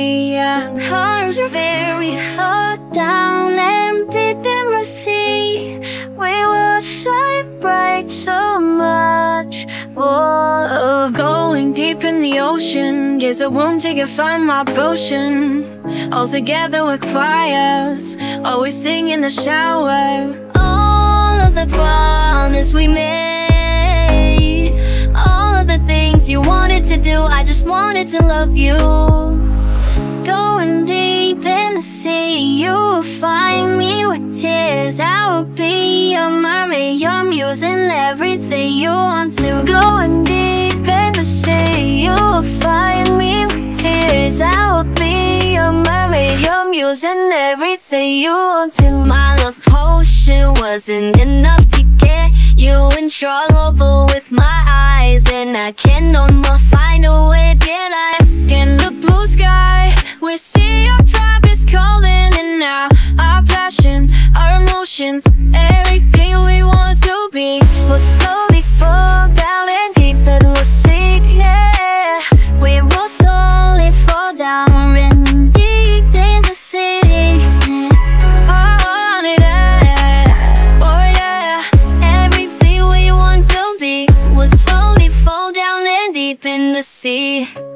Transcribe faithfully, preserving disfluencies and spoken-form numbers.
me, yeah. Hearts are very hot down and deep in the sea. We will shine bright so much. Whoa. Going deep in the ocean, guess I won't take a find my potion. All together with choirs, always sing in the shower. All of the promise we made, all of the things you wanted to do, I just wanted to love you. Going deep in the sea, you'll find me with tears. I will be your mermaid, your muse, and everything you want to. Going deep in the sea, you'll find me with tears. I will be your mermaid, your muse, and everything you want to. My love potion wasn't enough to get you in trouble with my eyes, and I can no more find a way to get I In the blue sky, we see our tribe is calling, and now our passion, our emotions, everything we want to be will slowly fall down and deep in the sea, yeah. We will slowly fall down and deep in the sea. on it, yeah. Oh yeah. Everything we want to be will slowly fall down and deep in the sea.